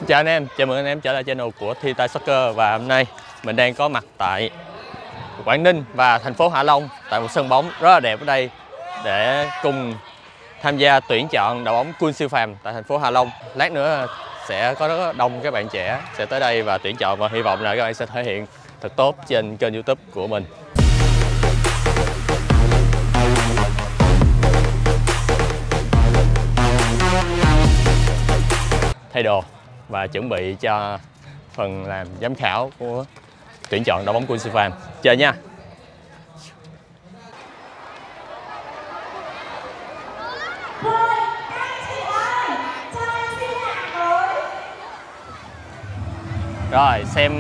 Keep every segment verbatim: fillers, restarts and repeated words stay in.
Xin chào anh em, chào mừng anh em trở lại channel của Thi Tay Soccer. Và hôm nay mình đang có mặt tại Quảng Ninh và thành phố Hạ Long, tại một sân bóng rất là đẹp ở đây để cùng tham gia tuyển chọn đội bóng Kun Siêu Phàm tại thành phố Hạ Long. Lát nữa sẽ có rất đông các bạn trẻ sẽ tới đây và tuyển chọn, và hy vọng là các bạn sẽ thể hiện thật tốt trên kênh YouTube của mình. Thay đồ và chuẩn bị cho phần làm giám khảo của tuyển chọn đội bóng Kun Siêu Phàm. Chơi nha. Rồi xem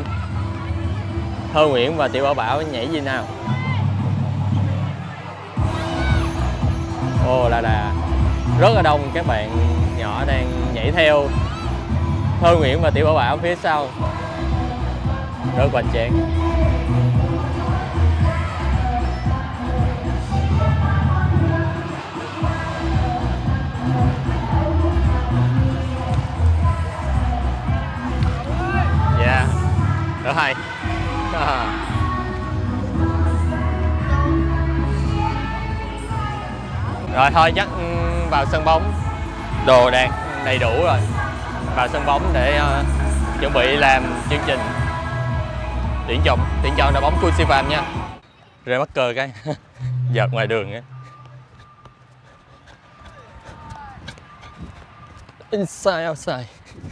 Thơ Nguyễn và Tiểu Bảo Bảo nhảy gì nào. Ồ là là rất là đông các bạn nhỏ đang nhảy theo Thơ Nguyễn và Tiểu Bảo Bảo phía sau, rất hoành tráng. Yeah, rất hay. Rồi thôi chắc vào sân bóng, đồ đạc đầy đủ rồi, vào sân bóng để uh, chuẩn bị làm chương trình tuyển chọn tuyển chọn đội bóng Kun Siêu Phàm nha. Rơi mắc cơ cái giật ngoài đường á. Inside outside.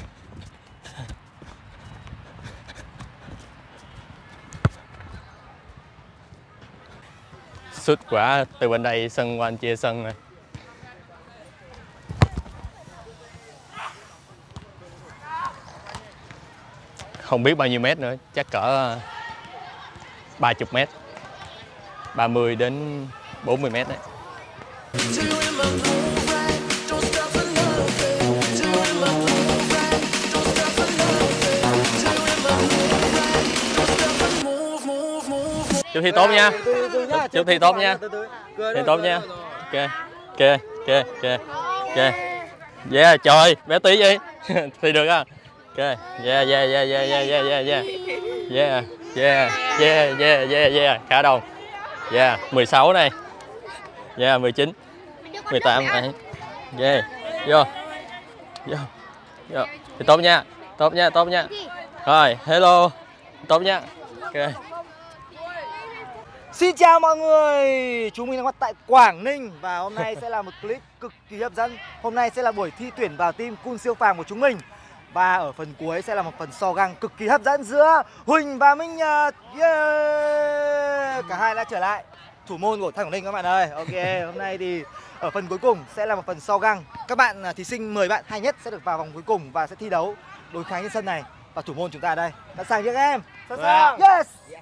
Sút quả từ bên đây sân qua anh chia sân này. Không biết bao nhiêu mét nữa, chắc cỡ ba mươi mét, ba mươi đến bốn mươi mét đấy. Chúc thi tốt nha. Chúc thi tốt nha. Thi tốt nha. Ok. Ok. Ok. Ok. Ok. Yeah, trời, bé tí đi. Thi được á. Ok, yeah, yeah, yeah, yeah, yeah, yeah, yeah, yeah, yeah, yeah, yeah, yeah, yeah, yeah, khá đông, yeah, mười sáu này, yeah, mười chín, mười tám này, yeah, vô, vô, vô, thì tốt nha, tốt nha, tốt nha, rồi, hello, tốt nha, ok. Xin chào mọi người, chúng mình đang có tại Quảng Ninh và hôm nay sẽ là một clip cực kỳ hấp dẫn. Hôm nay sẽ là buổi thi tuyển vào team Kun Siêu Phàm của chúng mình. Và ở phần cuối sẽ là một phần so găng cực kỳ hấp dẫn giữa Huỳnh và Minh Nhật. Yeah! Cả hai đã trở lại thủ môn của Thăng Quảng Ninh các bạn ơi. Ok, hôm nay thì ở phần cuối cùng sẽ là một phần so găng. Các bạn thí sinh mười bạn hay nhất sẽ được vào vòng cuối cùng và sẽ thi đấu đối kháng trên sân này. Và thủ môn chúng ta ở đây. Sẵn sàng chưa các em? Sẵn sàng. Yes. Yes.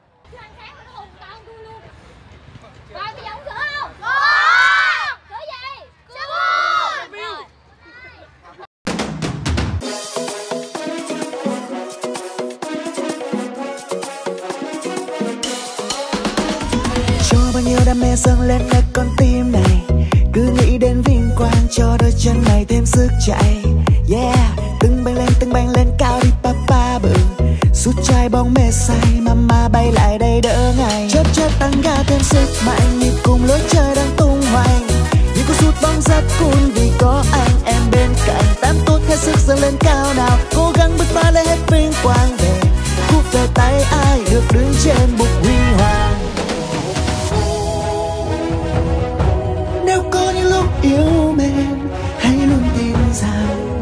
Bao nhiêu đam mê dâng lên nơi con tim này, cứ nghĩ đến vinh quang cho đôi chân này thêm sức chạy. Yeah, từng bánh lên từng bánh lên cao đi papa bự, sút chai bóng mê say mama bay lại đây đỡ ngày. Chớp chớp tăng ga thêm sức mạnh, nhịp cùng lối chơi đang tung hoành. Như có sút bóng rất cool vì có anh em bên cạnh. Tám tốt hết sức dâng lên cao nào, cố gắng bứt phá lấy hết vinh quang về. Cúp về tay ai được đứng trên bục huy hoàng. Có những lúc yêu mến hãy luôn tin rằng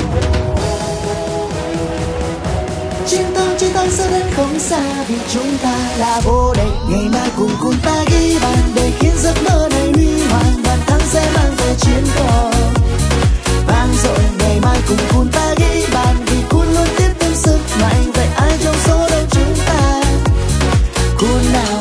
chiến thắng chiến thắng sẽ đến không xa, vì chúng ta là vô địch. Ngày mai cùng cùng ta ghi bàn để khiến giấc mơ này huy hoàng, bàn thắng sẽ mang về chiến thắng vang dội. Ngày mai cùng cùng ta ghi bàn vì Kun luôn tiếp thêm sức mạnh. Vậy ai trong số đông chúng ta Kun nào?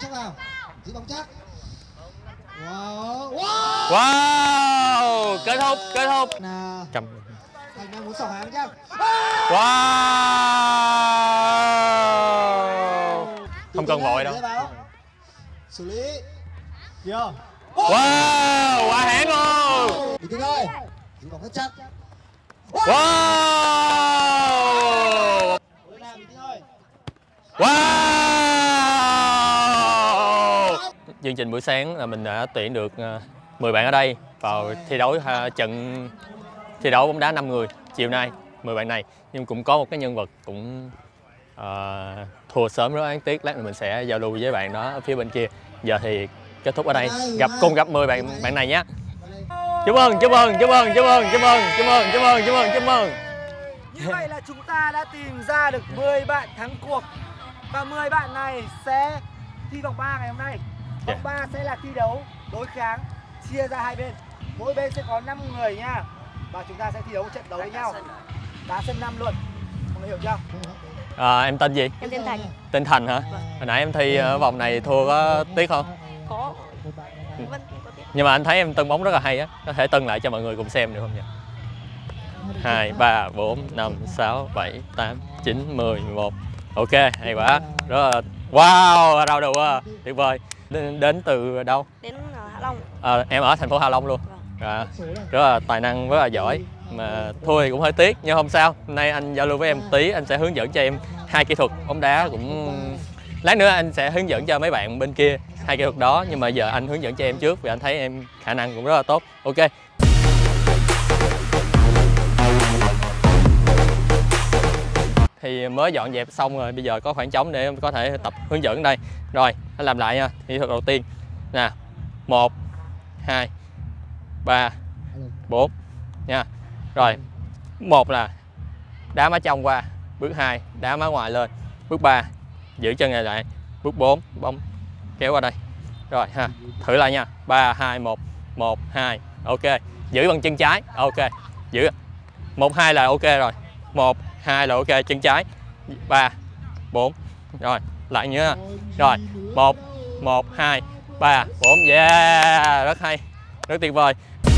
chắc vào, giữ bóng chắc. Wow, wow. Wow, kết thúc, kết thúc. Nào. Cầm. Thành đang muốn sỏ hàng chắc. Wow. Không cần vội đâu. Xử lý. Chưa? Wow, quá hãng luôn. Bình tĩnh thôi. Giữ bóng rất chắc. Wow. Wow. Chương trình buổi sáng là mình đã tuyển được mười bạn ở đây vào thi đấu trận thi đấu bóng đá năm người chiều nay. Mười bạn này nhưng cũng có một cái nhân vật cũng uh, thua sớm rất đáng tiếc. Lát nữa mình sẽ giao lưu với bạn đó ở phía bên kia. Giờ thì kết thúc ở đây, gặp cùng gặp mười bạn bạn này nhé. Chúc mừng, chúc mừng, chúc mừng, chúc mừng, chúc mừng, chúc mừng, chúc mừng, chúc mừng, chúc mừng. Như vậy là chúng ta đã tìm ra được mười bạn thắng cuộc. Và mười bạn này sẽ thi vòng ba ngày hôm nay. Vòng ba sẽ là thi đấu đối kháng, chia ra hai bên. Mỗi bên sẽ có năm người nha. Và chúng ta sẽ thi đấu trận đấu với nhau. Đá sân năm luôn. Mọi người hiểu chưa? À, em tên gì? Em tên Thành. Tên Thành hả? Vâng. Hồi nãy em thi ở vòng này thua có tiếc không? Có. Vâng, có tiếc. Nhưng mà anh thấy em tưng bóng rất là hay á. Có thể tưng lại cho mọi người cùng xem được không nhỉ? hai, ba, bốn, năm, sáu, bảy, tám, chín, mười, mười một. Ok, hay quá. Rất là... Wow, rau đầu quá. Tuyệt vời. Đến, đến từ đâu? Đến Hạ Long. À, em ở thành phố Hạ Long luôn. À, rất là tài năng, rất là giỏi. Mà thua thì cũng hơi tiếc, nhưng không sao. Hôm nay anh giao lưu với em tí, anh sẽ hướng dẫn cho em hai kỹ thuật bóng đá cũng... Lát nữa anh sẽ hướng dẫn cho mấy bạn bên kia hai kỹ thuật đó. Nhưng mà giờ anh hướng dẫn cho em trước vì anh thấy em khả năng cũng rất là tốt. Ok. Thì mới dọn dẹp xong rồi, bây giờ có khoảng trống để em có thể tập hướng dẫn đây. Rồi, anh làm lại nha. Kỹ thuật đầu tiên nè, một, hai, ba, bốn nha. Rồi, một là đá má trong qua, bước hai đá má ngoài lên, bước ba giữ chân này lại, bước bốn bóng kéo qua đây. Rồi ha, thử lại nha. ba hai một, một hai. Ok, giữ bằng chân trái. Ok, giữ một hai là ok rồi. một hai là ok, chân trái. ba bốn. Rồi, lại nhớ. Rồi, một một hai ba bốn. Yeah, rất hay. Rất tuyệt vời.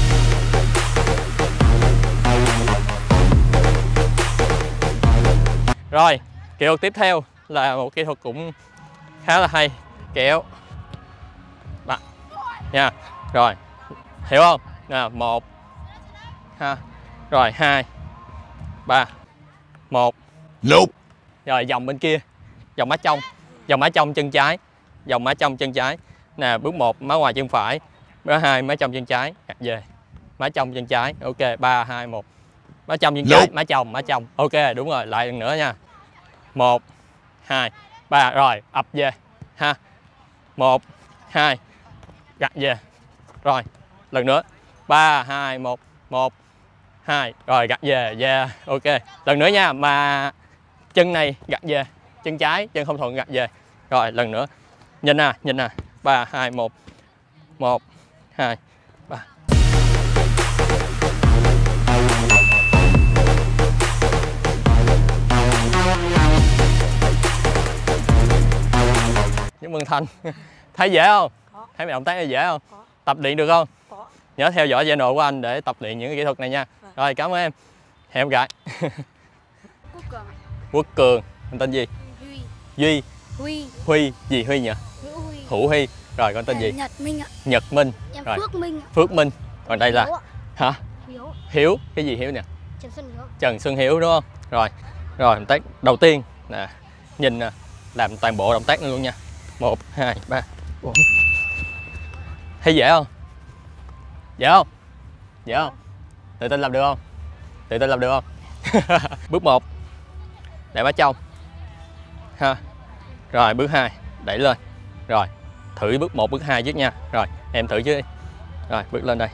Rồi, kỹ thuật tiếp theo là một kỹ thuật cũng khá là hay, kéo bạn nha. Rồi, hiểu không? Nào, một ha, rồi hai, ba, một. Nope. Rồi vòng bên kia, vòng má trong, vòng má trong chân trái, vòng má trong chân trái. Nè, bước một má ngoài chân phải, bước hai má trong chân trái, gạt về, má trong chân trái. Ok, ba hai một. Má trong chân trái, má trong, má trong. Ok, đúng rồi, lại lần nữa nha. một hai ba, rồi ập về ha. một hai gạt về. Rồi, lần nữa. ba hai một, một hai, rồi gạt về. Yeah, ok. Lần nữa nha, mà chân này gạt về, chân trái, chân không thuận gạt về. Rồi, lần nữa. Nhìn nè, nhìn nè. ba hai một, một hai ba. Chúc mừng Thành. Thấy dễ không? Có. Thấy mấy động tác này dễ không? Có. Tập luyện được không? Có. Nhớ theo dõi channel của anh để tập luyện những cái kỹ thuật này nha. Vâng. Rồi, cảm ơn em. Hẹn gặp lại. Quốc Cường. Quốc Cường. Anh tên gì? Duy. Duy. Huy. Huy. Gì Huy nhỉ? Hữu Huy. Hữu Huy. Rồi, con tên gì? Nhật Minh ạ. Nhật Minh. Em Rồi. Phước Minh ạ. Phước Minh. Còn đây là... Hiếu ạ. Hả? Hiếu. Hiếu. Cái gì Hiếu nè? Trần Xuân Hiếu. Trần Xuân Hiếu đúng không? Rồi. Rồi, động tác đầu tiên nè, nhìn nè, làm toàn bộ động tác này luôn nha. một hai ba bốn. Thấy dễ không? Dễ không? Dễ không? Tự tin làm được không? Tự tin làm được không? Bước một đẩy má trong ha. Rồi bước hai đẩy lên. Rồi thử bước một bước hai trước nha. Rồi em thử chứ đi. Rồi bước lên đây.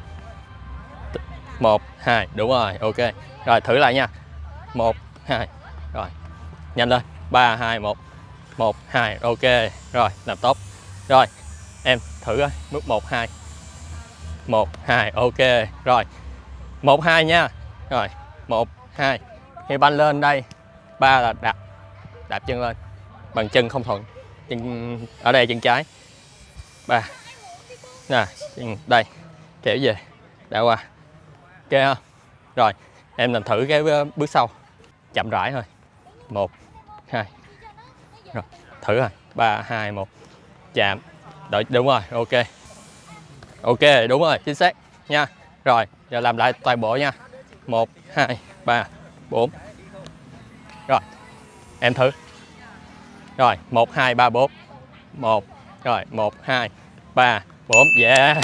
một hai, đúng rồi, ok. Rồi thử lại nha. một hai. Rồi nhanh lên. ba hai một. một hai, ok. Rồi làm tốt. Rồi em thử coi. Bước một hai. một hai, ok. Rồi một hai nha. Rồi một hai. Khi banh lên đây, ba là đạp đạp chân lên bằng chân không thuận. chân ở đây chân trái. Ba. Nè, chân đây. Kéo về. Đã qua. Ok không? Rồi, em làm thử cái bước sau. Chậm rãi thôi. Một, hai. Rồi, thử rồi. Ba, hai, một. Chạm. Đợi, đúng rồi, ok. Ok, đúng rồi, chính xác nha. Rồi, giờ làm lại toàn bộ nha. Một, hai, ba, bốn. Rồi, em thử. Rồi, một, hai, ba, bốn. Một. Rồi, một, hai, ba, bốn. Yeah.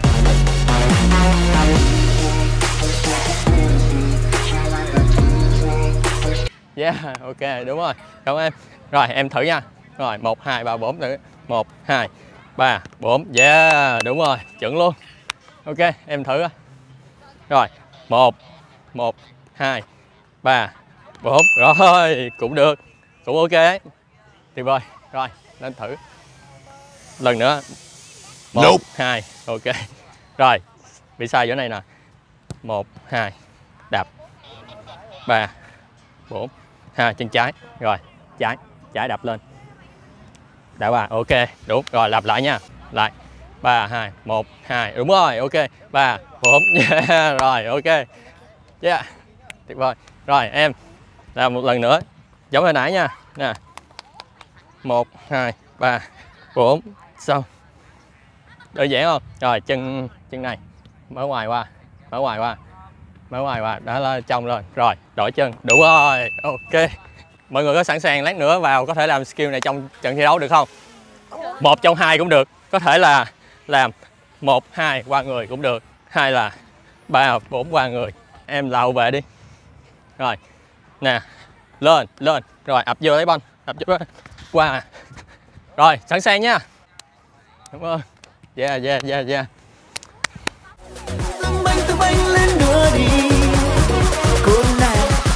Yeah, ok, đúng rồi. Cảm ơn em. Rồi, em thử nha. Rồi, một, hai, ba, bốn nữa. một, hai, ba, bốn. Yeah, đúng rồi, chuẩn luôn. Ok, em thử. Rồi, một, một, hai, ba, bốn. Rồi, cũng được. Cũng ok ấy. Tuyệt vời. Rồi, lên thử. Lần nữa. một, nope. hai, ok. Rồi, bị sai chỗ này nè. một, hai, đạp. ba, bốn. Ha, chân trái. Rồi, trái, trái đạp lên. Đã qua, ok, đúng. Rồi, lặp lại nha. Lại. ba, hai, một, hai. Đúng rồi, ok. ba, bốn. Yeah, rồi, ok. Yeah. Tuyệt vời. Rồi, em làm một lần nữa. Giống hồi nãy nha. Nè. một, hai, ba, bốn. Xong. Đơn giản không? Rồi, chân chân này. Mở ngoài qua. Mở ngoài qua. Mở ngoài qua. Đó là trong rồi. Rồi, đổi chân. Đúng rồi. Ok. Mọi người có sẵn sàng lát nữa vào có thể làm skill này trong trận thi đấu được không? Một trong hai cũng được. Có thể là làm một, hai qua người cũng được. Hai là ba, bốn qua người. Em là hậu vệ đi. Rồi. Nè. Lên, lên. Rồi, ập vô lấy banh. Ập vô. Qua. Rồi, sẵn sàng nha. Đúng rồi. Yeah, yeah, yeah, yeah. Tung banh, tung banh lên nữa đi. Cô này.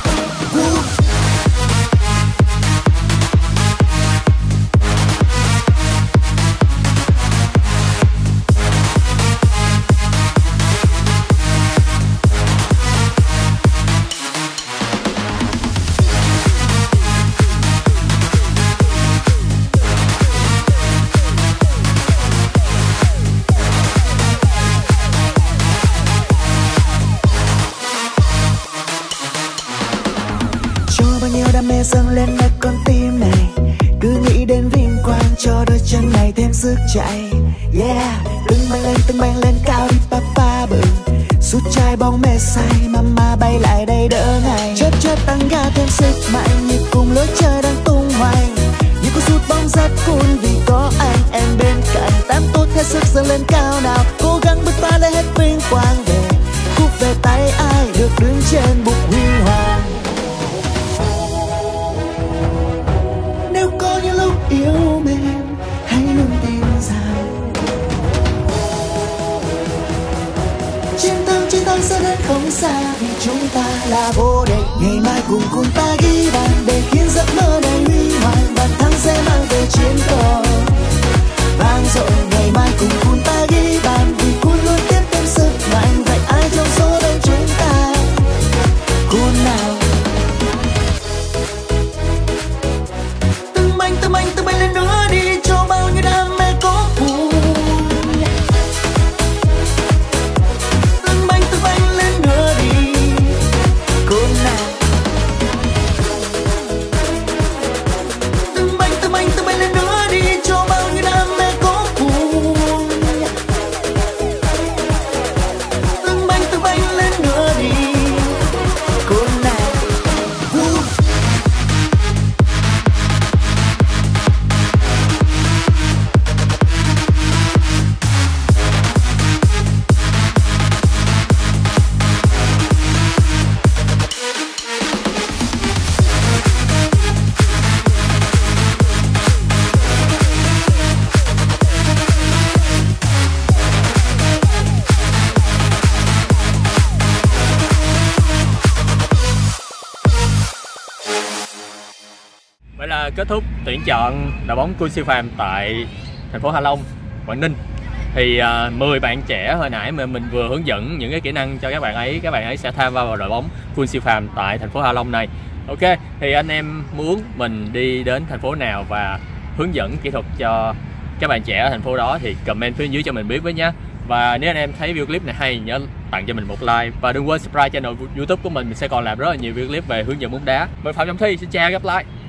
Dâng lên nơi con tim này, cứ nghĩ đến vinh quang cho đôi chân này thêm sức chạy. Yeah, từng banh lên từng banh lên cao đi papa bự, sút chai bóng mê say mama bay lại đây đỡ ngày. Chớp chớp tăng ga thêm sức mạnh nhịp cùng lối chơi đang tung hoành. Như cô sút bóng rất cool vì có anh em bên cạnh. Tám tốt hết sức dâng lên cao nào, cố gắng bứt phá lấy hết vinh quang về. Cúp về tay ai được đứng trên bục huy hoàng. Yêu mến hãy luôn tin rằng chiến thắng chiến thắng sẽ đến không xa vì chúng ta là vô địch. Ngày mai cùng cùng ta ghi bàn để khiến giấc mơ này huy hoàng. Bàn thắng sẽ mang về chiến công vang dội. Ngày mai cùng cùng ta ghi bàn vì quân luôn tiếp thêm sức mạnh. Vậy ai trong số đông chúng ta quân nào? Từng banh từng banh lên nữa đi cho bao nhiêu đam mê có cuồng. Từng banh từng banh lên nữa đi cô nào. Từng banh từng banh từng banh lên nữa đi cho bao nhiêu đam mê có cuồng. Từng banh từng banh lên nữa đi cô nào. Vậy là kết thúc tuyển chọn đội bóng Cool Siêu Phàm tại thành phố Hạ Long, Quảng Ninh. Thì uh, mười bạn trẻ hồi nãy mà mình vừa hướng dẫn những cái kỹ năng cho các bạn ấy, các bạn ấy sẽ tham gia vào đội bóng Cool Siêu Phàm tại thành phố Hạ Long này. Ok, thì anh em muốn mình đi đến thành phố nào và hướng dẫn kỹ thuật cho các bạn trẻ ở thành phố đó thì comment phía dưới cho mình biết với nhé. Và nếu anh em thấy video clip này hay, nhớ tặng cho mình một like và đừng quên subscribe channel YouTube của mình. Mình sẽ còn làm rất là nhiều video clip về hướng dẫn bóng đá. Mình Phạm Trọng Thi, xin chào, gặp lại.